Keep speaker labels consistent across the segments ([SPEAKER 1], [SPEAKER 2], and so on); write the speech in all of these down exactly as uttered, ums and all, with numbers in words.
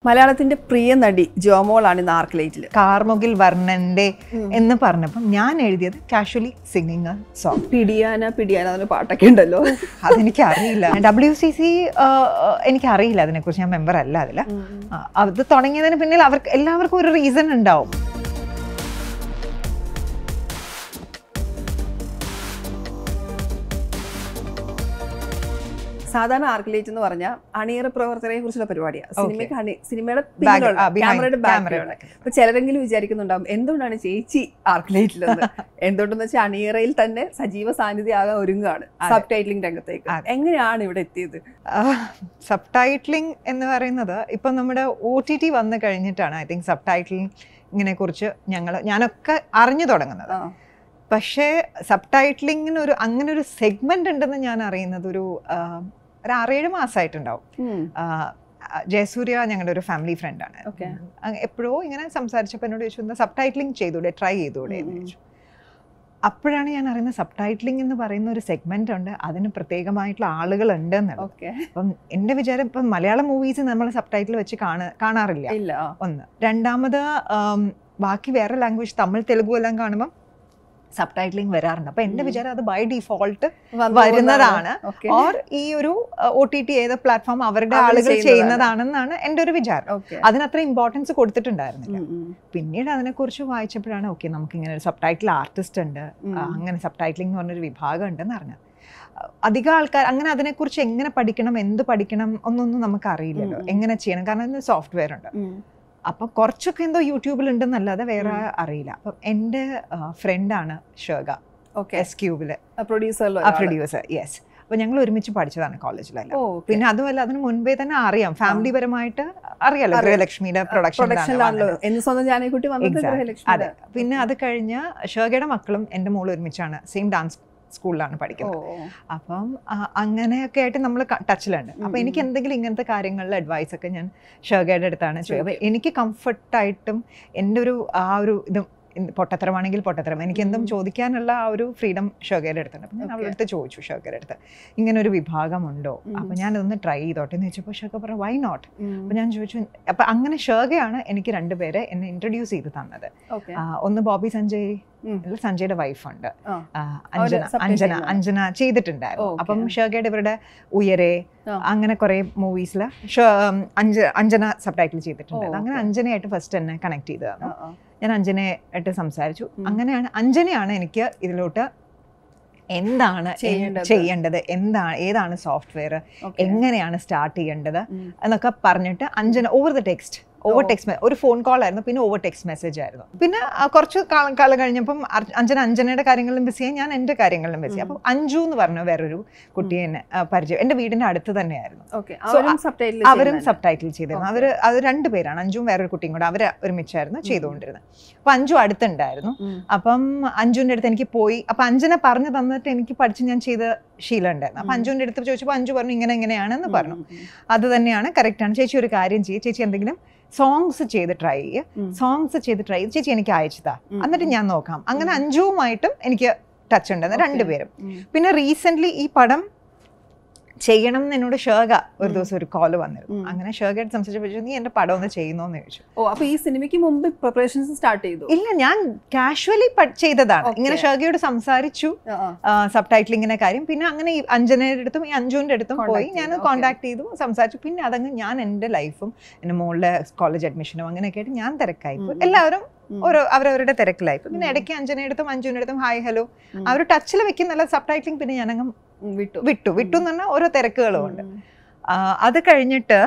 [SPEAKER 1] മലയാളത്തിന്റെ പ്രിയ നടി ജോമോൾ ആണ് ഇന്ന് ആർക്കിലൈറ്റിൽ.
[SPEAKER 2] കാർമുകിൽ വർണ്ണന്റെ എന്ന് പറഞ്ഞപ്പം ഞാൻ എഴുതിയത് കാഷ്വലി സിംഗിങ് സോങ്.
[SPEAKER 1] പിടിയാന പിടിയാന അതിന് പാട്ടൊക്കെ ഉണ്ടല്ലോ,
[SPEAKER 2] അതെനിക്ക് അറിയില്ല. ഡബ്ല്യു സി സി എനിക്ക് അറിയില്ല അതിനെക്കുറിച്ച്, ഞാൻ മെമ്പർ അല്ല അതിൽ. അത് തുടങ്ങിയതിന് പിന്നിൽ അവർക്ക് എല്ലാവർക്കും ഒരു റീസൺ ഉണ്ടാവും.
[SPEAKER 1] സാധാരണ ആർക്കിലൈറ്റ് എന്ന് പറഞ്ഞാൽ അണിയറ പ്രവർത്തനയെ കുറിച്ചുള്ള പരിപാടിയാണ്. സിനിമയ്ക്ക് സിനിമയുടെ ക്യാമറയുടെ ബാക്ക്ഗ്രൗണ്ട്. അപ്പൊ ചിലരെങ്കിലും വിചാരിക്കുന്നുണ്ടാവും എന്തുകൊണ്ടാണ് ചേച്ചി ആർക്കിലൈറ്റിലെന്ന്. എന്തുകൊണ്ടെന്ന് വെച്ചാൽ അണിയറയിൽ തന്നെ സജീവ സാന്നിധ്യമാകാൻ ഒരുങ്ങാണ് സബ് ടൈറ്റിലിംഗ് രംഗത്തേക്ക്. എങ്ങനെയാണ് ഇവിടെ എത്തിയത്?
[SPEAKER 2] സബ് ടൈറ്റിലിംഗ് എന്ന് പറയുന്നത് ഇപ്പം നമ്മുടെ ഒ ടി ടി വന്നു കഴിഞ്ഞിട്ടാണ് ഐ തിങ്ക് സബ് ടൈറ്റിലിങ്ങിനെ കുറിച്ച് ഞങ്ങൾ ഞാനൊക്കെ അറിഞ്ഞു തുടങ്ങുന്നത്. പക്ഷേ സബ് ടൈറ്റിലിങ്ങിന് ഒരു അങ്ങനെ ഒരു സെഗ്മെന്റ് ഉണ്ടെന്ന് ഞാൻ അറിയുന്നത് ഒരു ഒരു ആറേഴ് മാസമായിട്ടുണ്ടാവും. ജയസൂര്യ ഞങ്ങളുടെ ഒരു ഫാമിലി ഫ്രണ്ടാണ്. എപ്പോഴോ ഇങ്ങനെ സംസാരിച്ചപ്പോൾ എന്നോട് ചോദിച്ചു, എന്താ സബ് ടൈറ്റിലിംഗ് ചെയ്തൂടെ, ട്രൈ ചെയ്തൂടെ എന്ന് ചോദിച്ചു. അപ്പോഴാണ് ഞാൻ അറിയുന്നത് സബ് ടൈറ്റിലിംഗ് എന്ന് പറയുന്ന ഒരു സെഗ്മെന്റ് ഉണ്ട്, അതിന് പ്രത്യേകമായിട്ടുള്ള ആളുകളുണ്ട് എന്നുള്ളത്. അപ്പം എൻ്റെ വിചാരം ഇപ്പം മലയാളം മൂവീസ് നമ്മൾ സബ് ടൈറ്റിൽ വെച്ച് കാണാ കാണാറില്ല ഒന്ന്. രണ്ടാമത് ബാക്കി വേറെ ലാംഗ്വേജ് തമിഴ് തെലുഗു എല്ലാം കാണുമ്പം സബ് ടൈറ്റിലിംഗ് വരാറുണ്ട്. അപ്പൊ എന്റെ വിചാരം അത് ബൈ ഡിഫോൾട്ട് വരുന്നതാണ്, ഓർ ഈ ഒരു ഒ ടി ടി ഏത് പ്ലാറ്റ്ഫോം അവരുടെ ആളുകൾ ചെയ്യുന്നതാണെന്നാണ് എൻ്റെ ഒരു വിചാരം. അതിനത്ര ഇമ്പോർട്ടൻസ് കൊടുത്തിട്ടുണ്ടായിരുന്നില്ല. പിന്നീട് അതിനെക്കുറിച്ച് വായിച്ചപ്പോഴാണ് ഓക്കെ നമുക്ക് ഇങ്ങനെ ഒരു സബ് ടൈറ്റിൽ ആർട്ടിസ്റ്റ് ഉണ്ട്, അങ്ങനെ സബ് ടൈറ്റിലിംഗ് എന്ന് പറഞ്ഞൊരു വിഭാഗം ഉണ്ടെന്ന് അറിഞ്ഞത്. അധികം ആൾക്കാർ അങ്ങനെ അതിനെക്കുറിച്ച് എങ്ങനെ പഠിക്കണം, എന്ത് പഠിക്കണം ഒന്നൊന്നും നമുക്ക് അറിയില്ലല്ലോ, എങ്ങനെ ചെയ്യണം. കാരണം അതിന് സോഫ്റ്റ്വെയർ ഉണ്ട്. അപ്പം കുറച്ചൊക്കെ എന്തോ യൂട്യൂബിൽ ഉണ്ടെന്നല്ലാതെ വേറെ അറിയില്ല. അപ്പം എൻ്റെ ഫ്രണ്ടാണ് ഷേഗ, എസ് ക്യൂബില് പ്രൊഡ്യൂസർ. യെസ്. അപ്പം ഞങ്ങൾ ഒരുമിച്ച് പഠിച്ചതാണ് കോളേജിലല്ല. പിന്നെ അതുമല്ല അതിന് മുൻപേ തന്നെ അറിയാം, ഫാമിലി പരമായിട്ട് അറിയാലോ, ഗൃഹലക്ഷ്മിയുടെ പ്രൊഡക്ഷൻ. അതെ. പിന്നെ അത് കഴിഞ്ഞ് ഷേഗയുടെ മക്കളും എൻ്റെ മോളും ഒരുമിച്ചാണ് സെയിം ഡാൻസ് സ്കൂളിലാണ് പഠിക്കുന്നത്. അപ്പം അങ്ങനെയൊക്കെ ആയിട്ട് നമ്മൾ ടച്ചിലുണ്ട്. അപ്പം എനിക്ക് എന്തെങ്കിലും ഇങ്ങനത്തെ കാര്യങ്ങളിൽ അഡ്വൈസ് ഒക്കെ ഞാൻ ഷേഗയുടെ അടുത്താണ് ചെയ്യുക. എനിക്ക് കംഫർട്ടായിട്ടും എൻ്റെ ഒരു ആ ഒരു ഇത് പൊട്ടത്തരമാണെങ്കിൽ പൊട്ടത്തരം, എനിക്ക് എന്തും ചോദിക്കാനുള്ള ആ ഒരു ഫ്രീഡം ഷേഗയുടെ അടുത്തുണ്ട്. അപ്പം ഞാൻ അവളുടെ അടുത്ത് ചോദിച്ചു, ഷേഗയുടെ അടുത്ത് ഇങ്ങനെ ഒരു വിഭാഗമുണ്ടോ, അപ്പം ഞാനതൊന്ന് ട്രൈ ചെയ്തോട്ടെ എന്ന് ചോദിച്ചപ്പോൾ ഷേഗ പറഞ്ഞു വൈ നോട്ട്. അപ്പം ഞാൻ ചോദിച്ചു, അപ്പം അങ്ങനെ ഷേഗയാണ് എനിക്ക് രണ്ടുപേരെ എന്നെ ഇൻട്രൊഡ്യൂസ് ചെയ്ത് തന്നത്. ഒന്ന് ബോബി സഞ്ജയ്, സഞ്ജയുടെ വൈഫുണ്ട്, അഞ്ജന അഞ്ജന അഞ്ജന ചെയ്തിട്ടുണ്ടായിരുന്നു. അപ്പം ഷേഗയുടെ ഇവരുടെ ഉയരെ അങ്ങനെ കുറെ മൂവീസിൽ അഞ്ജന സബ് ടൈറ്റിൽ ചെയ്തിട്ടുണ്ടായിരുന്നു. അങ്ങനെ അഞ്ജനയായിട്ട് ഫസ്റ്റ് എന്നെ കണക്ട് ചെയ്തതാണ്. ഞാൻ അഞ്ജനയായിട്ട് സംസാരിച്ചു. അങ്ങനെയാണ് അഞ്ജനയാണ് എനിക്ക് ഇതിലോട്ട് എന്താണ് ചെയ്യേണ്ടത്, എന്താണ് ഏതാണ് സോഫ്റ്റ്വെയർ, എങ്ങനെയാണ് സ്റ്റാർട്ട് ചെയ്യേണ്ടത് എന്നൊക്കെ പറഞ്ഞിട്ട് Anjana over the text over text ഒരു ഫോൺ കോൾ ആയിരുന്നു, പിന്നെ ഓവർ ടെക്സ്റ്റ് മെസ്സേജ് ആയിരുന്നു. പിന്നെ കുറച്ച് കാലം കാലം കഴിഞ്ഞപ്പം അഞ്ജന അഞ്ജനയുടെ കാര്യങ്ങളിലും ബിസിയായി, ഞാൻ എൻ്റെ കാര്യങ്ങളിലും ബിസിയായി. അപ്പം അഞ്ജു എന്ന് പറഞ്ഞ വേറൊരു കുട്ടിയെ എന്നെ പരിചയം, എൻ്റെ വീടിൻ്റെ അടുത്ത് തന്നെയായിരുന്നു. അവരും സബ് ടൈറ്റിൽ ചെയ്തിരുന്നു. അവർ അത് രണ്ടുപേരാണ്, അഞ്ജുവും വേറൊരു കുട്ടിയും കൂടെ, അവർ ഒരുമിച്ചായിരുന്നു ചെയ്തുകൊണ്ടിരുന്നത്. അപ്പം അഞ്ജു അടുത്തുണ്ടായിരുന്നു. അപ്പം അഞ്ജുവിൻ്റെ അടുത്ത് എനിക്ക് പോയി, അപ്പം അഞ്ജന പറഞ്ഞു തന്നിട്ട് എനിക്ക് പഠിച്ച് ഞാൻ ചെയ്ത ശീലം ഉണ്ടായിരുന്നു. അപ്പം അഞ്ജുവിൻ്റെ അടുത്ത് ചോദിച്ചപ്പോൾ അഞ്ജു പറഞ്ഞു ഇങ്ങനെ എങ്ങനെയാണെന്ന് പറഞ്ഞു. അത് തന്നെയാണ്, കറക്റ്റാണ്. ചേച്ചി ഒരു കാര്യം ചെയ്യും, ചേച്ചി എന്തെങ്കിലും സോങ്സ് ചെയ്ത് ട്രൈ ചെയ്യുക, സോങ്സ് ചെയ്ത് ട്രൈ ചെയ്ത് ചേച്ചി എനിക്ക് അയച്ചതാ, എന്നിട്ട് ഞാൻ നോക്കാം. അങ്ങനെ അഞ്ജുവുമായിട്ടും എനിക്ക് ടച്ച് ഉണ്ടെന്ന് രണ്ടുപേരും. പിന്നെ റീസെന്റ് ഈ പടം ചെയ്യണം എന്ന് എന്നോട് ഷേഗ ഒരു ദിവസം ഒരു കോള് വന്നിരുന്നു. അങ്ങനെ ഷേഗയായിട്ട് സംസാരിച്ചു, നീ എന്റെ പടം ഒന്ന് ചെയ്യുന്നോന്ന് ചോദിച്ചു.
[SPEAKER 1] ഓ, അപ്പൊ ഈ സിനിമയ്ക്ക് മുമ്പ് പ്രിപ്പറേഷൻസ് സ്റ്റാർട്ട് ചെയ്തു?
[SPEAKER 2] ഇല്ല, ഞാൻ കാഷ്വലി ചെയ്തതാണ്. ഇങ്ങനെ ഷേഗയോട് സംസാരിച്ചു സബ് ടൈറ്റിലിങ്ങിന്റെ കാര്യം. പിന്നെ അങ്ങനെ ഈ അഞ്ജനയുടെ അടുത്തും ഈ അഞ്ജുവിന്റെ അടുത്തും പോയി ഞാൻ കോൺടാക്ട് ചെയ്തു, സംസാരിച്ചു. പിന്നെ അതങ്ങ് ഞാൻ എൻ്റെ ലൈഫും എൻ്റെ മോളുടെ കോളേജ് അഡ്മിഷനും അങ്ങനെയൊക്കെ ആയിട്ട് ഞാൻ തിരക്കായി. എല്ലാവരും ഓരോ അവരവരുടെ തിരക്കിലായി. പിന്നെ ഇടയ്ക്ക് അഞ്ജനയുടെ അടുത്തും അഞ്ജുവിന്റെ അടുത്തും ഹായ് ഹലോ അവർ ടച്ചിൽ വെക്കുന്നല്ല സബ് ടൈറ്റിലിംഗ്. പിന്നെ ഞാനങ്ങ് വിട്ടു വിട്ടു വിട്ടു എന്ന് പറഞ്ഞാൽ ഓരോ തിരക്കുകളും ഉണ്ട്. അത് കഴിഞ്ഞിട്ട്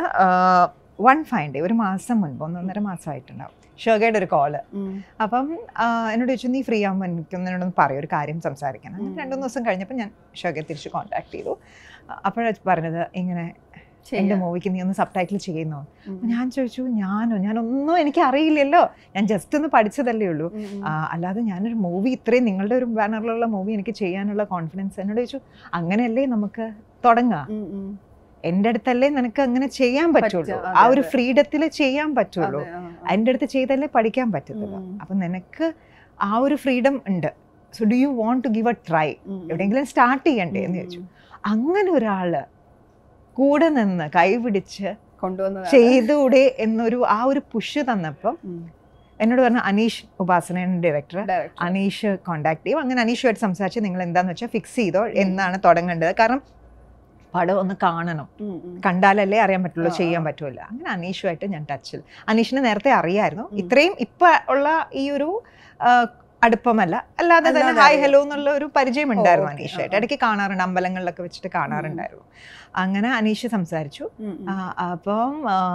[SPEAKER 2] വൺ ഫൈൻ ഡേ ഒരു മാസം മുൻപ്, ഒന്നൊന്നര മാസമായിട്ടുണ്ടാവും, ഷേഗയുടെ ഒരു കോള്. അപ്പം എന്നോട് ചോദിച്ചു, നീ ഫ്രീ ആകുമ്പോൾ എനിക്കൊന്നോടൊന്ന് പറയും, ഒരു കാര്യം സംസാരിക്കണം. അങ്ങനെ രണ്ടു മൂന്ന് ദിവസം കഴിഞ്ഞപ്പോൾ ഞാൻ ഷേഗയെ തിരിച്ച് കോൺടാക്ട് ചെയ്തു. അപ്പോഴാണ് പറഞ്ഞത് ഇങ്ങനെ എൻ്റെ മൂവിക്ക് നീ ഒന്ന് സബ് ടൈറ്റിൽ ചെയ്യുന്നോ. ഞാൻ ചോദിച്ചു, ഞാനോ ഞാനൊന്നും എനിക്ക് അറിയില്ലല്ലോ, ഞാൻ ജസ്റ്റ് ഒന്ന് പഠിച്ചതല്ലേ ഉള്ളൂ, അല്ലാതെ ഞാനൊരു മൂവി ഇത്രയും നിങ്ങളുടെ ഒരു ബാനറിലുള്ള മൂവി എനിക്ക് ചെയ്യാനുള്ള കോൺഫിഡൻസ്. എന്നോട് ചോദിച്ചു, അങ്ങനെയല്ലേ നമുക്ക് തുടങ്ങാം, എൻ്റെ അടുത്തല്ലേ നിനക്ക് അങ്ങനെ ചെയ്യാൻ പറ്റുള്ളൂ, ആ ഒരു ഫ്രീഡത്തിൽ ചെയ്യാൻ പറ്റുള്ളൂ, എൻ്റെ അടുത്ത് ചെയ്തല്ലേ പഠിക്കാൻ പറ്റത്തുള്ളൂ, അപ്പം നിനക്ക് ആ ഒരു ഫ്രീഡം ഉണ്ട്. So do you want to give a try, എവിടെയെങ്കിലും സ്റ്റാർട്ട് ചെയ്യണ്ടേ എന്ന് ചോദിച്ചു. അങ്ങനെ ഒരാള് കൂടെ നിന്ന് കൈപിടിച്ച് ചെയ്തൂടെ എന്നൊരു ആ ഒരു പുഷ് തന്നപ്പം എന്നോട് പറഞ്ഞ അനീഷ് ഉപാസനയാണ് ഡയറക്ടർ, അനീഷ് കോണ്ടാക്ട് ചെയ്യും. അങ്ങനെ അനീഷുമായിട്ട് സംസാരിച്ച് നിങ്ങൾ എന്താന്ന് വെച്ചാൽ ഫിക്സ് ചെയ്തോ എന്നാണ് തുടങ്ങേണ്ടത്, കാരണം പടം ഒന്ന് കാണണം, കണ്ടാലല്ലേ അറിയാൻ പറ്റുള്ളൂ, ചെയ്യാൻ പറ്റുമല്ലോ. അങ്ങനെ അനീഷുമായിട്ട് ഞാൻ ടച്ചിൽ. അനീഷിനെ നേരത്തെ അറിയായിരുന്നു, ഇത്രയും ഇപ്പൊ ഉള്ള ഈ ഒരു അടുപ്പമല്ല, അല്ലാതെ തന്നെ ഹായ് ഹലോ എന്നുള്ള ഒരു പരിചയം ഉണ്ടായിരുന്നു അനീഷായിട്ട്. ഇടയ്ക്ക് കാണാറുണ്ട്, അമ്പലങ്ങളിലൊക്കെ വെച്ചിട്ട് കാണാറുണ്ടായിരുന്നു. അങ്ങനെ അനീഷ് സംസാരിച്ചു. അപ്പം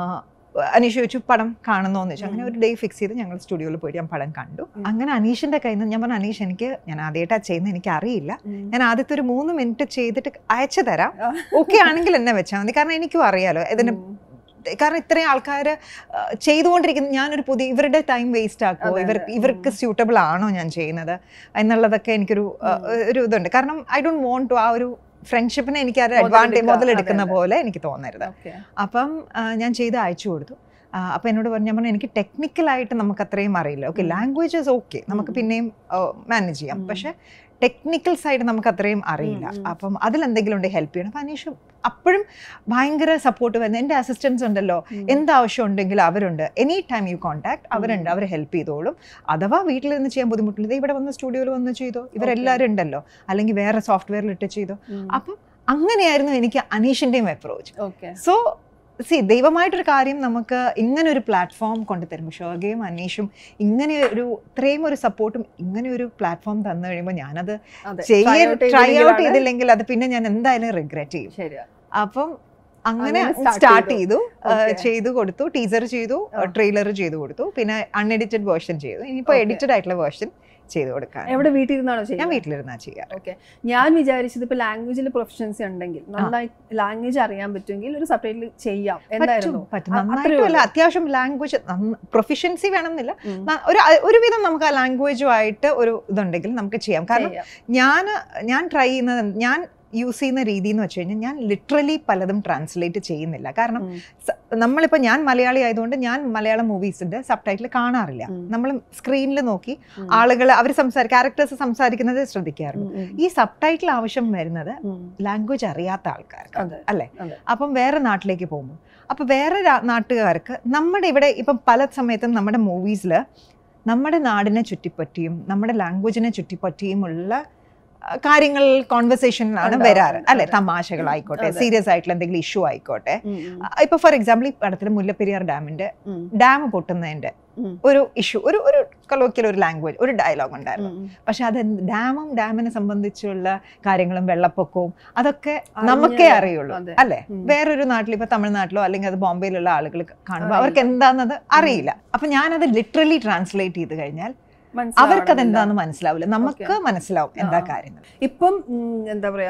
[SPEAKER 2] അനീഷ് ചോദിച്ചു പടം കാണുന്നോന്ന് ചോദിച്ചു. അങ്ങനെ ഒരു ഡേ ഫിക്സ് ചെയ്ത് ഞങ്ങൾ സ്റ്റുഡിയോയിൽ പോയിട്ട് ഞാൻ പടം കണ്ടു. അങ്ങനെ അനീഷിന്റെ കയ്യിൽ നിന്ന് ഞാൻ പറഞ്ഞു, അനീഷ് എനിക്ക് ഞാൻ ആദ്യമായിട്ടാ ചെയ്യുന്നത്, എനിക്ക് അറിയില്ല, ഞാൻ ആദ്യത്തെ ഒരു മൂന്ന് മിനിറ്റ് ചെയ്തിട്ട് അയച്ചു തരാം, ഓക്കെ ആണെങ്കിൽ എന്നെ വെച്ചാൽ മതി, കാരണം എനിക്കും അറിയാലോ ഇതിന്, കാരണം ഇത്രയും ആൾക്കാർ ചെയ്തുകൊണ്ടിരിക്കുന്ന ഞാനൊരു പുതിയ ഇവരുടെ ടൈം വേസ്റ്റ് ആക്കുമോ, ഇവർ ഇവർക്ക് സ്യൂട്ടബിൾ ആണോ ഞാൻ ചെയ്യുന്നത് എന്നുള്ളതൊക്കെ എനിക്കൊരു ഒരു ഇതുണ്ട്. കാരണം ഐ ഡോണ്ട് വോണ്ട് ടു ആ ഒരു ഫ്രണ്ട്ഷിപ്പിനെ എനിക്ക് അത് അഡ്വാൻറ്റേജ് മുതലെടുക്കുന്ന പോലെ എനിക്ക് തോന്നരുത്. അപ്പം ഞാൻ ചെയ്ത് അയച്ചു കൊടുത്തു. അപ്പം എന്നോട് പറഞ്ഞു, ഞാൻ പറഞ്ഞു എനിക്ക് ടെക്നിക്കലായിട്ട് നമുക്ക് അത്രയും അറിയില്ല, ഓക്കെ ലാംഗ്വേജസ് ഓക്കെ നമുക്ക് പിന്നെയും മാനേജ് ചെയ്യാം, പക്ഷെ ടെക്നിക്കൽ സൈഡ് നമുക്ക് അത്രയും അറിയില്ല, അപ്പം അതിലെന്തെങ്കിലും ഉണ്ടെങ്കിൽ ഹെൽപ്പ് ചെയ്യണം. അപ്പം അനീഷ് അപ്പോഴും ഭയങ്കര സപ്പോർട്ട് വരുന്നത്, എൻ്റെ അസിസ്റ്റൻസ് ഉണ്ടല്ലോ, എന്താവശ്യം ഉണ്ടെങ്കിലും അവരുണ്ട്, എനി ടൈം യു കോൺടാക്ട്, അവരുണ്ട്, അവർ ഹെൽപ്പ് ചെയ്തോളും. അഥവാ വീട്ടിലിരുന്ന് ചെയ്യാൻ ബുദ്ധിമുട്ടില്ല, ഇവിടെ വന്ന് സ്റ്റുഡിയോയിൽ വന്ന് ചെയ്തോ, ഇവരെല്ലാവരും ഉണ്ടല്ലോ, അല്ലെങ്കിൽ വേറെ സോഫ്റ്റ്വെയറിൽ ഇട്ട് ചെയ്തോ. അപ്പം അങ്ങനെയായിരുന്നു എനിക്ക് അനീഷിൻ്റെയും അപ്രോച്ച്. സോ സി ദൈവമായിട്ടൊരു കാര്യം നമുക്ക് ഇങ്ങനെ ഒരു പ്ലാറ്റ്ഫോം കൊണ്ടുതരുമ്പോൾ, ഷോഗയും അനീഷും ഇങ്ങനെ ഒരു ഇത്രയും ഒരു സപ്പോർട്ടും ഇങ്ങനെ ഒരു പ്ലാറ്റ്ഫോം തന്നു കഴിയുമ്പോൾ ഞാനത് ചെയ്യാൻ ട്രൈ ഔട്ട് ചെയ്തില്ലെങ്കിൽ അത് പിന്നെ ഞാൻ എന്തായാലും റിഗ്രറ്റ് ചെയ്യും. അപ്പം അങ്ങനെ സ്റ്റാർട്ട് ചെയ്തു, ചെയ്തു കൊടുത്തു, ടീസർ ചെയ്തു, ട്രെയിലർ ചെയ്തു കൊടുത്തു, പിന്നെ അൺഎഡിറ്റഡ് വേർഷൻ ചെയ്തു. ഇനിയിപ്പോൾ എഡിറ്റഡ് ആയിട്ടുള്ള വേർഷൻ ചെയ്തു കൊടുക്കാൻ.
[SPEAKER 1] എവിടെ വീട്ടിലിരുന്നാണോ ചെയ്യുന്നത്?
[SPEAKER 2] ഞാൻ വീട്ടിലിരുന്നാ ചെയ്യാറ്.
[SPEAKER 1] ഓക്കെ. ഞാൻ വിചാരിച്ചത് ഇപ്പൊ ലാംഗ്വേജിൽ പ്രൊഫഷൻസി ഉണ്ടെങ്കിൽ, നന്നായി ലാംഗ്വേജ് അറിയാൻ പറ്റുമെങ്കിൽ ഒരു സബ്ടൈറ്റിൽ ചെയ്യാം എന്നായിരുന്നു.
[SPEAKER 2] നന്നായിട്ടല്ല, അത്യാവശ്യം ലാംഗ്വേജ് പ്രൊഫിഷ്യൻസി വേണമെന്നില്ല, ഒരു ഒരുവിധം നമുക്ക് ആ ലാംഗ്വേജുമായിട്ട് ഒരു ഇതുണ്ടെങ്കിൽ നമുക്ക് ചെയ്യാം. കാരണം ഞാൻ ഞാൻ ട്രൈ ചെയ്യുന്നത്, ഞാൻ യൂസ് ചെയ്യുന്ന രീതി എന്ന് വെച്ച് കഴിഞ്ഞാൽ ഞാൻ ലിറ്ററലി പലതും ട്രാൻസ്ലേറ്റ് ചെയ്യുന്നില്ല. കാരണം നമ്മളിപ്പോൾ ഞാൻ മലയാളി ആയതുകൊണ്ട് ഞാൻ മലയാളം മൂവീസിന്റെ സബ് ടൈറ്റിൽ കാണാറില്ല. നമ്മൾ സ്ക്രീനിൽ നോക്കി ആളുകൾ അവർ സംസാരിക്കും, ക്യാരക്ടേഴ്സ് സംസാരിക്കുന്നത് ശ്രദ്ധിക്കാറുണ്ട്. ഈ സബ് ടൈറ്റിൽ ആവശ്യം വരുന്നത് ലാംഗ്വേജ് അറിയാത്ത ആൾക്കാർക്ക് അല്ലേ. അപ്പം വേറെ നാട്ടിലേക്ക് പോകുമ്പോൾ, അപ്പം വേറെ നാട്ടുകാർക്ക് നമ്മുടെ ഇവിടെ ഇപ്പം പല സമയത്തും നമ്മുടെ മൂവീസിൽ നമ്മുടെ നാടിനെ ചുറ്റിപ്പറ്റിയും നമ്മുടെ ലാംഗ്വേജിനെ ചുറ്റിപ്പറ്റിയുമുള്ള കാര്യങ്ങൾ കോൺവെർസേഷനിലാണ് വരാറ് അല്ലെ. തമാശകളായിക്കോട്ടെ, സീരിയസ് ആയിട്ടുള്ള എന്തെങ്കിലും ഇഷ്യൂ ആയിക്കോട്ടെ. ഇപ്പൊ ഫോർ എക്സാമ്പിൾ ഈ പടത്തിൽ മുല്ലപ്പെരിയാർ ഡാമിന്റെ ഡാം പൊട്ടുന്നതിന്റെ ഒരു ഇഷ്യൂ, ഒരു ഒരു കൊളോക്കിയൽ ഒരു ലാംഗ്വേജ്, ഒരു ഡയലോഗ് ഉണ്ടായിരുന്നു. പക്ഷെ അത് ഡാമും ഡാമിനെ സംബന്ധിച്ചുള്ള കാര്യങ്ങളും വെള്ളപ്പൊക്കവും അതൊക്കെ നമുക്കേ അറിയുള്ളൂ അല്ലെ. വേറൊരു നാട്ടിൽ ഇപ്പൊ തമിഴ്നാട്ടിലോ അല്ലെങ്കിൽ അത് ബോംബെയിലുള്ള ആളുകൾ കാണുമ്പോൾ അവർക്ക് എന്താണെന്നത് അറിയില്ല. അപ്പൊ ഞാനത് ലിറ്ററലി ട്രാൻസ്ലേറ്റ് ചെയ്ത് കഴിഞ്ഞാൽ അവർക്കത് എന്താന്ന് മനസ്സിലാവില്ല, നമുക്ക് മനസ്സിലാവും എന്താ കാര്യങ്ങൾ.
[SPEAKER 1] ഇപ്പം എന്താ പറയാ,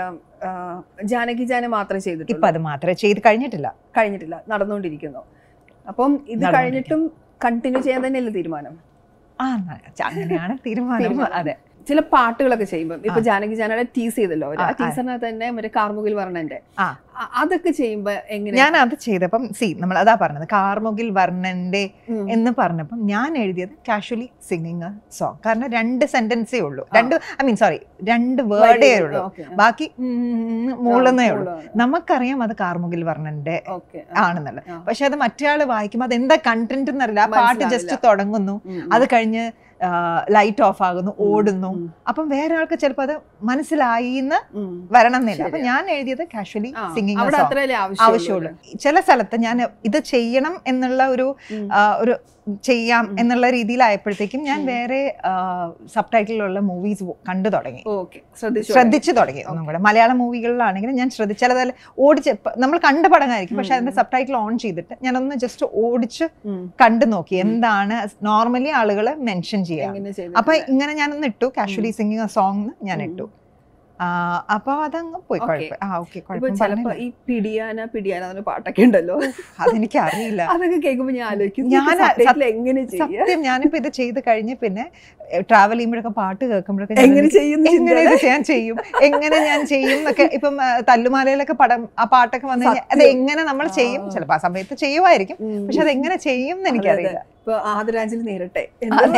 [SPEAKER 1] ജാനകി ജാന മാത്രമേ ചെയ്തിട്ടുള്ളൂ.
[SPEAKER 2] ഇപ്പൊ അത് മാത്രമേ ചെയ്ത് കഴിഞ്ഞിട്ടില്ല
[SPEAKER 1] കഴിഞ്ഞിട്ടില്ല നടന്നുകൊണ്ടിരിക്കുന്നു. അപ്പം ഇത് കഴിഞ്ഞിട്ടും കണ്ടിന്യൂ ചെയ്യാൻ തന്നെയല്ലേ തീരുമാനം?
[SPEAKER 2] ആ അങ്ങനെയാണ് തീരുമാനം. അതെ.
[SPEAKER 1] ചില പാട്ടുകളൊക്കെ ചെയ്യുമ്പോൾ ഇപ്പൊ ജാനകി ജാനയുടെ ടീസ് ചെയ്തല്ലോ, ആ ടീസറിനകത്ത് തന്നെ മറ്റേ കാർമുകിൽ വർണ്ണന്റെ അതൊക്കെ ചെയ്യുമ്പോ എങ്ങനെ?
[SPEAKER 2] ഞാൻ അത് ചെയ്തപ്പം സി നമ്മൾ അതാ പറഞ്ഞത്, കാർമുകിൽ വർണ്ണന്റെ എന്ന് പറഞ്ഞപ്പം ഞാൻ എഴുതിയത് കാഷ്വലി സിംഗിങ് സോങ്. കാരണം രണ്ട് സെന്റൻസേ ഉള്ളൂ, രണ്ട് ഐ മീൻ സോറി രണ്ട് വേർഡേ ഉള്ളൂ, ബാക്കി മൂളെന്നേ ഉള്ളൂ. നമുക്കറിയാം അത് കാർമുകിൽ വർണ്ണന്റെ ആണെന്നുള്ളത്. പക്ഷെ അത് മറ്റേ വായിക്കുമ്പോൾ അത് എന്താ കണ്ടന്റ് എന്നറിയില്ല. ആ പാട്ട് ജസ്റ്റ് തുടങ്ങുന്നു, അത് കഴിഞ്ഞ് ലൈറ്റ് ഓഫ് ആകുന്നു, ഓടുന്നു. അപ്പം വേറെ ആൾക്ക് ചിലപ്പോൾ അത് മനസ്സിലായി എന്ന് വരണം എന്നില്ല. അപ്പൊ ഞാൻ എഴുതിയത് കാഷ്വലി സിംഗിങ് ആവശ്യമുള്ളൂ. ചില സ്ഥലത്ത് ഞാൻ ഇത് ചെയ്യണം എന്നുള്ള ഒരു ഒരു ചെയ്യാം എന്നുള്ള രീതിയിലായപ്പോഴത്തേക്കും ഞാൻ വേറെ സബ് ടൈറ്റിലുള്ള മൂവീസ് കണ്ടു തുടങ്ങി, ശ്രദ്ധിച്ചു തുടങ്ങി. ഒന്നും കൂടെ മലയാളം മൂവികളിലാണെങ്കിലും ഞാൻ ശ്രദ്ധിച്ചു. ചിലത് ഓടിച്ച് നമ്മൾ കണ്ട പടമായിരിക്കും, പക്ഷെ അതിന്റെ സബ് ടൈറ്റിൽ ഓൺ ചെയ്തിട്ട് ഞാനൊന്ന് ജസ്റ്റ് ഓടിച്ച് കണ്ടു നോക്കി എന്താണ് നോർമലി ആളുകൾ മെൻഷൻ ചെയ്യാം. അപ്പൊ ഇങ്ങനെ ഞാനൊന്ന് ഇട്ടു, കാഷ്വലി സിംഗിങ് സോങ് ഞാൻ ഇട്ടു. അപ്പൊ അതങ്ങ് പോയി.
[SPEAKER 1] ചിലപ്പോ ഈ പിടിയാന പിടിയാന പാട്ടൊക്കെ ഉണ്ടല്ലോ,
[SPEAKER 2] അതെനിക്ക് അറിയില്ല.
[SPEAKER 1] അതൊക്കെ കേൾക്കുമ്പോ ഞാൻ ആലോചിക്കും എങ്ങനെ
[SPEAKER 2] സത്യം. ഞാനിപ്പോ ഇത് ചെയ്ത് കഴിഞ്ഞ് പിന്നെ ട്രാവൽ ചെയ്യുമ്പോഴൊക്കെ പാട്ട് കേൾക്കുമ്പോഴൊക്കെ
[SPEAKER 1] എങ്ങനെ ചെയ്യും,
[SPEAKER 2] എങ്ങനെ ഞാൻ ചെയ്യും, എങ്ങനെ ഞാൻ ചെയ്യും എന്നൊക്കെ. ഇപ്പം തല്ലുമാലയിലൊക്കെ പടം ആ പാട്ടൊക്കെ വന്നു കഴിഞ്ഞാൽ അത് എങ്ങനെ നമ്മൾ ചെയ്യും, ചിലപ്പോ ആ സമയത്ത് ചെയ്യുമായിരിക്കും, പക്ഷെ അത് എങ്ങനെ ചെയ്യും എന്ന് എനിക്കറിയില്ല.
[SPEAKER 1] ഇപ്പൊ ആദരാഞ്ജലി നേരട്ടെ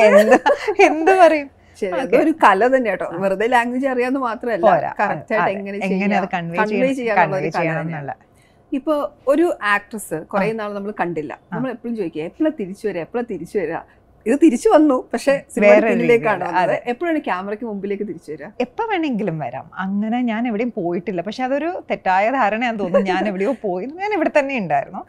[SPEAKER 2] എന്ത് പറയും,
[SPEAKER 1] ഒരു കല തന്നെ കേട്ടോ. വെറുതെ ലാംഗ്വേജ് അറിയാന്ന് മാത്രമല്ല, കറക്റ്റ് ആയിട്ട് എങ്ങനെ
[SPEAKER 2] എങ്ങനെ അത് കൺവേ ചെയ്യാന്നുള്ള.
[SPEAKER 1] ഇപ്പൊ ഒരു ആക്ട്രസ് കുറെ നാൾ നമ്മൾ കണ്ടില്ല, നമ്മൾ എപ്പോഴും ചോദിക്കുക എപ്പോഴും തിരിച്ചു വരിക എപ്പോഴും തിരിച്ചു വരിക. ഇത് തിരിച്ചു വന്നു, പക്ഷെ പിന്നിലേക്കാണ് എപ്പോഴാണ് ക്യാമറയ്ക്ക് മുമ്പിലേക്ക് തിരിച്ചു വരിക?
[SPEAKER 2] എപ്പോൾ വേണമെങ്കിലും വരാം. അങ്ങനെ ഞാൻ എവിടെയും പോയിട്ടില്ല. പക്ഷെ അതൊരു തെറ്റായ ധാരണയാന്ന് തോന്നുന്നു. ഞാൻ എവിടെയോ പോയി, ഞാൻ ഇവിടെ തന്നെ ഉണ്ടായിരുന്നു.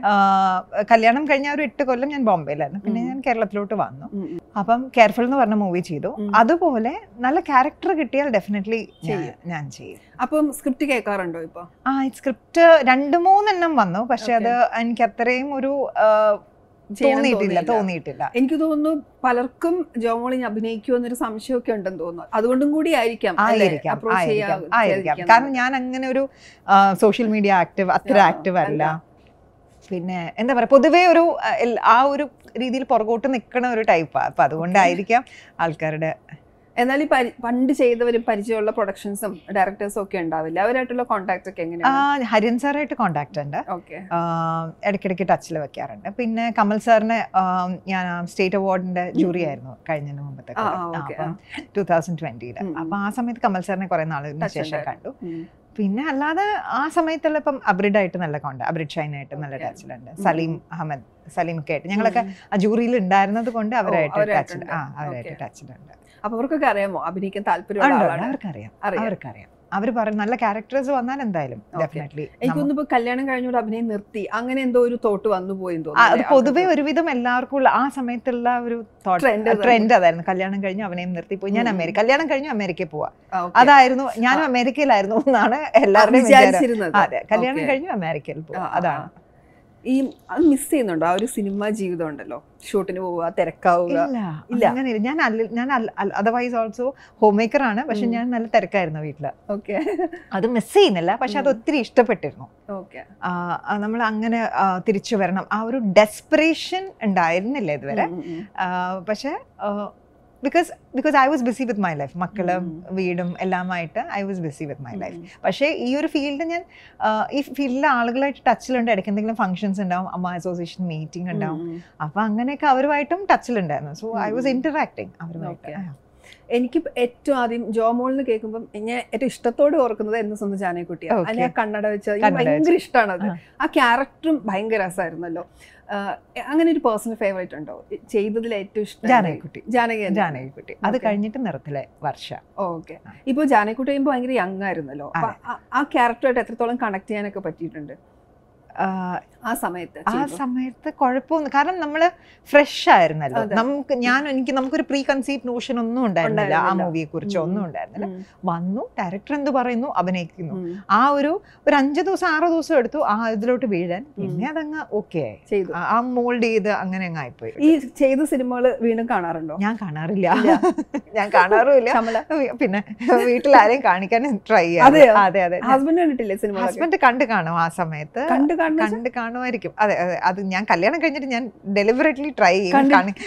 [SPEAKER 2] കല്യാണം കഴിഞ്ഞ ഒരു എട്ട് കൊല്ലം ഞാൻ ബോംബെയിലായിരുന്നു. പിന്നെ ഞാൻ കേരളത്തിലോട്ട് വന്നു. അപ്പം കെയർഫുൾ എന്ന് പറഞ്ഞ മൂവി ചെയ്തു. അതുപോലെ നല്ല ക്യാരക്ടർ കിട്ടിയാൽ ഡെഫിനറ്റ്ലി ഞാൻ ചെയ്യും.
[SPEAKER 1] അപ്പം സ്ക്രിപ്റ്റ് കേൾക്കാറുണ്ടോ ഇപ്പൊ?
[SPEAKER 2] ആ സ്ക്രിപ്റ്റ് രണ്ട് മൂന്നെണ്ണം വന്നു. പക്ഷെ അത് എനിക്ക് അത്രയും ഒരു തോന്നിയിട്ടില്ല തോന്നിയിട്ടില്ല
[SPEAKER 1] എനിക്ക് തോന്നുന്നു പലർക്കും ജോമോൾ ഇനി അഭിനയിക്കുമോ എന്നൊരു സംശയമൊക്കെ ഉണ്ടെന്ന് തോന്നുന്നു. അതുകൊണ്ടും കൂടി ആയിരിക്കാം
[SPEAKER 2] ആയിരിക്കാം കാരണം ഞാൻ അങ്ങനെ ഒരു സോഷ്യൽ മീഡിയ ആക്റ്റീവ് അത്ര ആക്റ്റീവ് അല്ല. പിന്നെ എന്താ പറയാ, പൊതുവേ ഒരു ആ ഒരു രീതിയിൽ പുറകോട്ട് നിൽക്കണ ഒരു ടൈപ്പാണ്. അപ്പൊ അതുകൊണ്ടായിരിക്കാം ആൾക്കാരുടെ.
[SPEAKER 1] എന്നാൽ ഈ പണ്ട് ചെയ്തവരും പരിചയമുള്ള പ്രൊഡക്ഷൻസും ഡയറക്ടേഴ്സും ഒക്കെ ഉണ്ടാവില്ല, അവരായിട്ടുള്ള കോൺടാക്ട് ഒക്കെ എങ്ങനെയാണ്?
[SPEAKER 2] ഹരിയൻ സാറായിട്ട് കോൺടാക്ട് ഉണ്ട്, ഇടയ്ക്കിടയ്ക്ക് ടച്ചിൽ വെക്കാറുണ്ട്. പിന്നെ കമൽ സാറിന് ഞാൻ സ്റ്റേറ്റ് അവാർഡിന്റെ ജൂറി ആയിരുന്നു കഴിഞ്ഞ മുമ്പത്തെ ടൂ തൗസൻഡ് ട്വന്റിയില്. അപ്പൊ ആ സമയത്ത് കമൽ സാറിനെ കുറെ നാളിന് ശേഷം കണ്ടു. പിന്നെ അല്ലാതെ ആ സമയത്തുള്ള ഇപ്പം അബ്രിഡ് ആയിട്ട് നല്ല കോണ്ടാക്ട്, അബ്രിഡ് ഷൈനായിട്ട് നല്ല ടച്ചിലുണ്ട്. സലീം അഹമ്മദ് സലീം ഒക്കെ ആയിട്ട് ഞങ്ങളൊക്കെ ആ ജൂറിയിൽ ഉണ്ടായിരുന്നത് കൊണ്ട് അവരായിട്ട് ടച്ചിൽ ആ അവരായിട്ട് ടച്ചിലുണ്ട്.
[SPEAKER 1] അപ്പൊ അവർക്കൊക്കെ അറിയാമോ അഭിനയിക്കാൻ താല്പര്യമുള്ള ആളാണ്?
[SPEAKER 2] അവർക്കറിയാം അവർക്കറിയാം അവർ പറയും നല്ല ക്യാരക്ടേഴ്സ് വന്നാൽ എന്തായാലും ഡെഫിനറ്റ്ലി.
[SPEAKER 1] എനിക്കൊന്നും ഇപ്പൊ കല്യാണം കഴിഞ്ഞോട് അഭിനയം നിർത്തി അങ്ങനെ എന്തോ ഒരു തോട്ട് വന്നു പോയി
[SPEAKER 2] അത് പൊതുവെ ഒരുവിധം എല്ലാവർക്കും ഉള്ള ആ സമയത്തുള്ള ഒരു ട്രെൻഡ് അതായിരുന്നു. കല്യാണം കഴിഞ്ഞു അഭിനയം നിർത്തി പോയി, ഞാൻ അമേരിക്ക കല്യാണം കഴിഞ്ഞു അമേരിക്കയിൽ പോവാ, അതായിരുന്നു. ഞാനും അമേരിക്കയിലായിരുന്നു എന്നാണ് എല്ലാവരുടെയും വിചാരിച്ചിരുന്നത്. അതെ, കല്യാണം കഴിഞ്ഞു അമേരിക്കയിൽ പോവാ, അതാണ്.
[SPEAKER 1] ഈ അത് മിസ് ചെയ്യുന്നുണ്ടോ ആ ഒരു സിനിമ ജീവിതം ഉണ്ടല്ലോ, ഷൂട്ടിന് പോവുക തിരക്കാവുക?
[SPEAKER 2] ഇല്ല അങ്ങനെ ഞാൻ ഞാൻ അതർവൈസ് ഓൾസോ ഹോം മേക്കർ ആണ്, പക്ഷെ ഞാൻ നല്ല തിരക്കായിരുന്നു വീട്ടില്.
[SPEAKER 1] ഓക്കെ,
[SPEAKER 2] അത് മിസ് ചെയ്യുന്നില്ല, പക്ഷെ അത് ഒത്തിരി ഇഷ്ടപ്പെട്ടിരുന്നു.
[SPEAKER 1] ഓക്കെ,
[SPEAKER 2] നമ്മൾ അങ്ങനെ തിരിച്ചു വരണം ആ ഒരു ഡെസ്പറേഷൻ ഉണ്ടായിരുന്നില്ല ഇതുവരെ. പക്ഷെ because because I was busy with my life, മക്കളും വീടും എല്ലാമായിട്ട് I was busy with my life. പക്ഷേ ഈ ഒരു ഫീൽഡ് ഞാൻ ഈ ഫീൽഡിലെ ആളുകളായിട്ട് ടച്ചിലുണ്ട്. ഇടയ്ക്ക് എന്തെങ്കിലും ഫംഗ്ഷൻസ് ഉണ്ടാവും, അമ്മ അസോസിയേഷൻ മീറ്റിംഗ് ഉണ്ടാവും, അപ്പൊ അങ്ങനെയൊക്കെ അവരുമായിട്ടും ടച്ചിലുണ്ടായിരുന്നു. സോ ഐ വാസ് ഇന്ററാക്ടിങ് അവരുമായിട്ട്.
[SPEAKER 1] എനിക്ക് ഏറ്റവും ആദ്യം ജോമോൾ എന്ന് കേൾക്കുമ്പോൾ ഞാൻ ഏറ്റവും ഇഷ്ടത്തോടെ ഓർക്കുന്നത് എന്ന് സ്വന്തം ജാനകിക്കുട്ടിയാണ്. അതിനെ കണ്ണട വെച്ച് ഭയങ്കര ഇഷ്ടമാണ്. അത് ആ ക്യാരക്ടറും ഭയങ്കര രസമായിരുന്നല്ലോ. അങ്ങനെ ഒരു പേഴ്സണൽ ഫേവറേറ്റ് ഉണ്ടോ ചെയ്തതിൽ ഏറ്റവും ഇഷ്ടം?
[SPEAKER 2] ജാനകിക്കുട്ടി.
[SPEAKER 1] ജാനകി
[SPEAKER 2] ജാനകിക്കുട്ടി അത് കഴിഞ്ഞിട്ട് നിറത്തിലെ വർഷ.
[SPEAKER 1] ഓക്കെ, ഇപ്പൊ ജാനകിക്കുട്ടി കഴിയുമ്പോൾ ഭയങ്കര യങ് ആയിരുന്നല്ലോ, ആ ക്യാരക്ടറായിട്ട് എത്രത്തോളം കണക്ട് ചെയ്യാനൊക്കെ പറ്റിയിട്ടുണ്ട് ആ സമയത്ത്?
[SPEAKER 2] ആ സമയത്ത് കുഴപ്പമൊന്നും, കാരണം നമ്മള് ഫ്രഷ് ആയിരുന്നല്ലോ. നമുക്ക് ഞാൻ എനിക്ക് നമുക്കൊരു പ്രീ കൺസീവ് നോഷൻ ഒന്നും ഉണ്ടായിരുന്നില്ല ആ മൂവിയെ കുറിച്ച്, ഒന്നും ഉണ്ടായിരുന്നില്ല. വന്നു, ഡയറക്ടർ എന്ത് പറയുന്നു അഭിനയിക്കുന്നു. ആ ഒരു ഒരു അഞ്ചു ദിവസം ആറ് ദിവസം എടുത്തു ആ ഇതിലോട്ട് വീഴാൻ. പിന്നെ അതങ്ങ് ഓക്കെ ആയി, ആ മോൾഡ് ചെയ്ത് അങ്ങനെ അങ്ങ് ആയിപ്പോയി.
[SPEAKER 1] ഈ ചെയ്ത സിനിമകൾ വീണ്ടും കാണാറുണ്ടോ?
[SPEAKER 2] ഞാൻ കാണാറില്ല, ഞാൻ കാണാറുമില്ല. പിന്നെ വീട്ടിൽ ആരെയും കാണിക്കാൻ ട്രൈ ചെയ്യാം. അതെ അതെ,
[SPEAKER 1] ഹസ്ബൻഡ് കണ്ടിട്ടില്ലേ സിനിമ?
[SPEAKER 2] ഹസ്ബൻഡ് കണ്ട് കാണും ആ സമയത്ത്, കണ്ട് കണ്ട് കാണുമായിരിക്കും. അതെ അതെ, അത് ഞാൻ കല്യാണം കഴിഞ്ഞിട്ട് ഞാൻ ഡെലിബറേറ്റ്ലി ട്രൈ ചെയ്യും.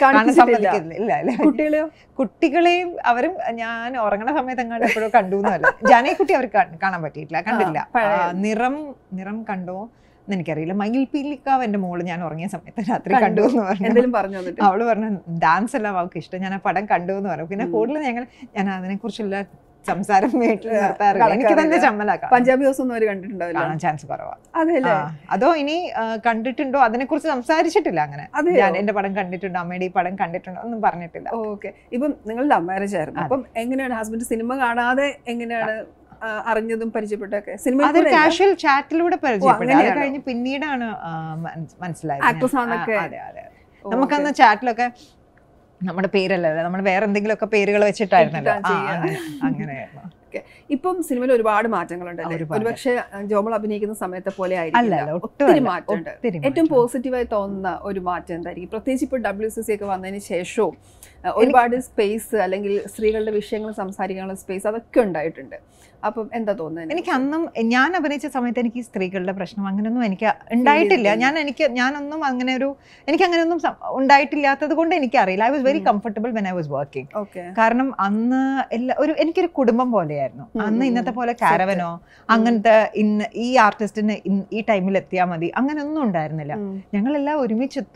[SPEAKER 1] കുട്ടികളെയോ?
[SPEAKER 2] കുട്ടികളെയും അവരും ഞാൻ ഉറങ്ങണ സമയത്ത് അങ്ങോട്ട് എപ്പോഴും കണ്ടു എന്നല്ല. ജാനകിക്കുട്ടി അവർ കാണാൻ പറ്റിയിട്ടില്ല, കണ്ടില്ല. നിറം നിറം കണ്ടോ എന്ന് എനിക്കറിയില്ല. മയിൽ പീലിക്കാവ് എന്റെ മോള് ഞാൻ ഉറങ്ങിയ സമയത്ത് രാത്രി കണ്ടു എന്ന് പറഞ്ഞു. അവള് പറഞ്ഞു ഡാൻസ് എല്ലാം അവൾക്ക് ഇഷ്ടം, ഞാൻ ആ പടം കണ്ടു എന്ന് പറഞ്ഞു. പിന്നെ കൂടുതൽ ഞങ്ങൾ ഞാൻ അതിനെ കുറിച്ചുള്ള സംസാരം വീട്ടിൽ നിർത്താറില്ല. എനിക്ക് തന്നെ ചമ്മലാക്കാം.
[SPEAKER 1] പഞ്ചാബി ഹൗസ് ഒന്നും അവര് കണ്ടിട്ടുണ്ടാവില്ല,
[SPEAKER 2] കാണാൻ ചാൻസ് കുറവാണ്.
[SPEAKER 1] അതെല്ലേ?
[SPEAKER 2] അതോ ഇനി കണ്ടിട്ടുണ്ടോ അതിനെ കുറിച്ച് സംസാരിച്ചിട്ടില്ല. അങ്ങനെ ഞാൻ എന്റെ പടം കണ്ടിട്ടുണ്ടോ, അമ്മയുടെ ഈ പടം കണ്ടിട്ടുണ്ടോ ഒന്നും പറഞ്ഞിട്ടില്ല.
[SPEAKER 1] ഓക്കെ, ഇപ്പം നിങ്ങൾ ലവ് മാരേജ് ആയിരുന്നു, അപ്പം എങ്ങനെയാണ് ഹസ്ബൻഡ് സിനിമ കാണാതെ എങ്ങനെയാണ് അറിഞ്ഞതും പരിചയപ്പെട്ടൊക്കെ? സിനിമ
[SPEAKER 2] അതൊരു കാഷ്വൽ ചാറ്റിലൂടെ പരിചയപ്പെട്ടു, അത് കഴിഞ്ഞ് പിന്നീടാണ് മനസ്സിലായത്. അതെ അതെ, നമുക്കന്ന് ചാറ്റിലൊക്കെ നമ്മുടെ പേരല്ലല്ലോ, നമ്മൾ വേറെ എന്തെങ്കിലുമൊക്കെ പേരുകൾ വെച്ചിട്ടായിരുന്നല്ലോ, അങ്ങനെയായിരുന്നു.
[SPEAKER 1] ഇപ്പം സിനിമയിൽ ഒരുപാട് മാറ്റങ്ങളുണ്ടല്ലോ. ഒരുപക്ഷെ ജോമോൾ അഭിനയിക്കുന്ന സമയത്തെ പോലെ ആയിരിക്കും, ഒത്തിരി മാറ്റമുണ്ട്. ഏറ്റവും പോസിറ്റീവായി തോന്നുന്ന ഒരു മാറ്റം എന്തായിരിക്കും? പ്രത്യേകിച്ച് ഇപ്പോൾ ഡബ്ല്യു സി സി ഒക്കെ വന്നതിന് ശേഷവും ഒരുപാട് സ്പേസ് അല്ലെങ്കിൽ സ്ത്രീകളുടെ വിഷയങ്ങൾ സംസാരിക്കാനുള്ള സ്പേസ് അതൊക്കെ ഉണ്ടായിട്ടുണ്ട്. അപ്പം എന്താ തോന്നുന്നത്?
[SPEAKER 2] എനിക്ക് അന്നും ഞാൻ അഭിനയിച്ച സമയത്ത് എനിക്ക് സ്ത്രീകളുടെ പ്രശ്നം അങ്ങനെയൊന്നും എനിക്ക് ഉണ്ടായിട്ടില്ല. ഞാൻ എനിക്ക് ഞാനൊന്നും അങ്ങനെ ഒരു എനിക്ക് അങ്ങനെയൊന്നും ഉണ്ടായിട്ടില്ലാത്തത് കൊണ്ട് എനിക്കറിയില്ല. I was very comfortable when I was working. കാരണം അന്ന് എല്ലാ ഒരു എനിക്കൊരു കുടുംബം പോലെയായിരുന്നു. അന്ന് ഇന്നത്തെ പോലെ കാരവനോ അങ്ങനത്തെ ഇന്ന് ഈ ആർട്ടിസ്റ്റിന് ഈ ടൈമിൽ എത്തിയാൽ മതി അങ്ങനെയൊന്നും ഉണ്ടായിരുന്നില്ല. ഞങ്ങളെല്ലാം ഒരുമിച്ചെത്തും,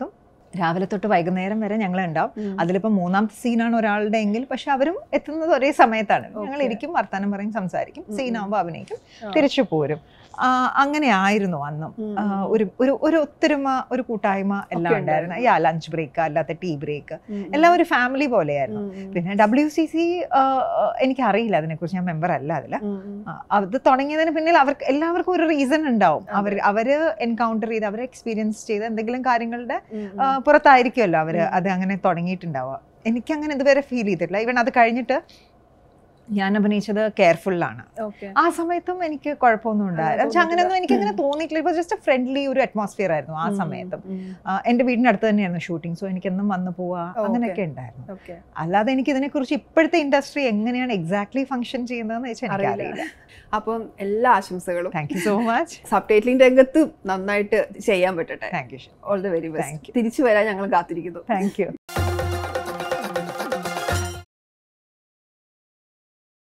[SPEAKER 2] രാവിലെ തൊട്ട് വൈകുന്നേരം വരെ ഞങ്ങൾ ഉണ്ടാവും. അതിലിപ്പോൾ മൂന്നാമത്തെ സീനാണ് ഒരാളുടെ എങ്കിൽ പക്ഷെ അവരും എത്തുന്നത് ഒരേ സമയത്താണ്. ഞങ്ങൾ ഇരിക്കും, വർത്താനം പറയും, സംസാരിക്കും, സീനാകുമ്പോൾ അഭിനയിക്കും, തിരിച്ചു പോരും. അങ്ങനെ ആയിരുന്നു അന്നും. ഒരു ഒരു ഒരു ഒത്തൊരുമ, ഒരു കൂട്ടായ്മ എല്ലാം ഉണ്ടായിരുന്നു. യാ ലഞ്ച് ബ്രേക്ക് അല്ലാത്ത ടീ ബ്രേക്ക് എല്ലാം ഒരു ഫാമിലി പോലെയായിരുന്നു. പിന്നെ ഡബ്ല്യു സി സി എനിക്ക് അറിയില്ല അതിനെക്കുറിച്ച്, ഞാൻ മെമ്പർ അല്ല അതിൽ. അത് തുടങ്ങിയതിന് പിന്നിൽ അവർക്ക് എല്ലാവർക്കും ഒരു റീസൺ ഉണ്ടാവും. അവർ അവര് എൻകൗണ്ടർ ചെയ്ത് അവരെ എക്സ്പീരിയൻസ് ചെയ്ത് എന്തെങ്കിലും കാര്യങ്ങളുടെ പുറത്തായിരിക്കുമല്ലോ അവര് അത് അങ്ങനെ തുടങ്ങിയിട്ടുണ്ടാവുക. എനിക്കങ്ങനെ ഇതുവരെ ഫീൽ ചെയ്തിട്ടില്ല. ഈവൻ അത് കഴിഞ്ഞിട്ട് ഞാൻ അഭിനയിച്ചത് കെയർഫുള്ളാണ്. ആ സമയത്തും എനിക്ക് കുഴപ്പമൊന്നും ഉണ്ടായില്ല. പക്ഷെ അങ്ങനെയൊന്നും എനിക്ക് അങ്ങനെ തോന്നിയിട്ടില്ല. ഇപ്പൊ ജസ്റ്റ് ഫ്രണ്ട്ലി ഒരു അറ്റ്മോസ്ഫിയർ ആയിരുന്നു ആ സമയത്തും. എന്റെ വീടിന്റെ അടുത്ത് തന്നെയായിരുന്നു ഷൂട്ടിംഗ്, സോ എനിക്കെന്നും വന്നു പോവാ അങ്ങനെയൊക്കെ ഉണ്ടായിരുന്നു. അല്ലാതെ എനിക്ക് ഇതിനെ കുറിച്ച് ഇപ്പോഴത്തെ ഇൻഡസ്ട്രി എങ്ങനെയാണ് എക്സാക്ട്ലി ഫംഗ്ഷൻ ചെയ്യുന്നതെന്ന് വെച്ചാൽ എനിക്ക് അറിയില്ല.
[SPEAKER 1] അപ്പം എല്ലാ ആശംസകളും.
[SPEAKER 2] Thank you so much.
[SPEAKER 1] Subtitling രംഗത്ത് നന്നായിട്ട് ചെയ്യാൻ പറ്റട്ടെ.
[SPEAKER 2] Thank you.
[SPEAKER 1] All the very best. തിരിച്ചു വരാൻ ഞങ്ങൾ കാത്തിരിക്കുന്നു.
[SPEAKER 2] Thank U.